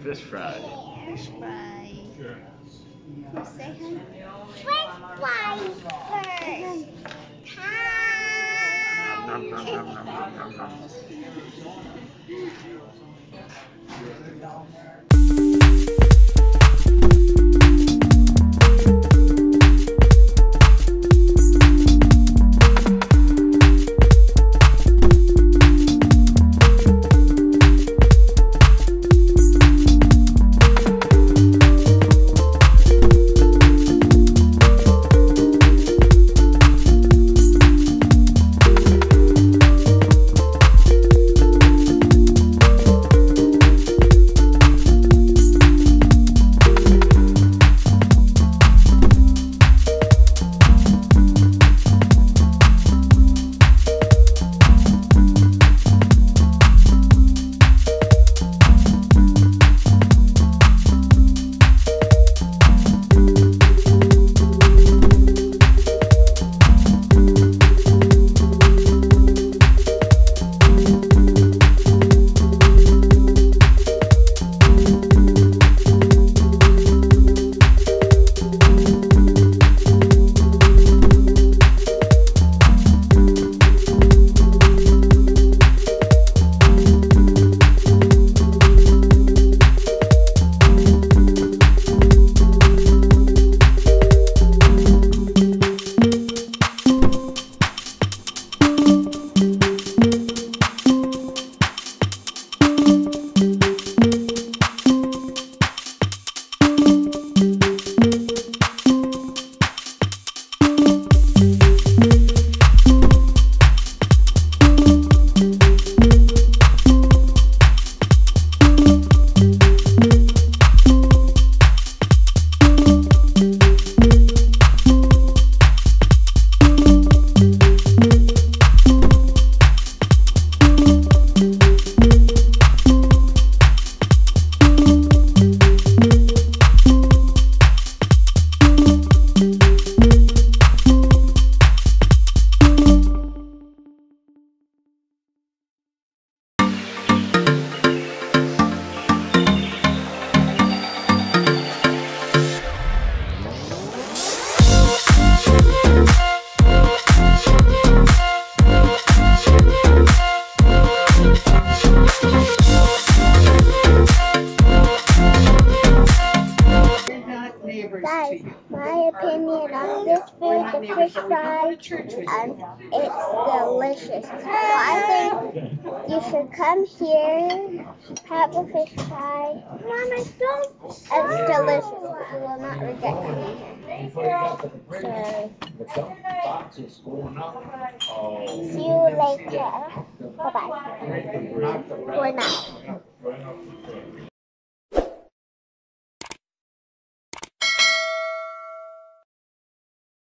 fish fry. Fish fry. Who say hi? French fries first. Nom, nom, nom, nom, nom, nom, nom. Guys, my opinion on this food, the fish fry, it's delicious. So I think you should come here, have a fish fry. Mama, don't. It's delicious. You will not regret coming here. So, see you later. Bye-bye. For now.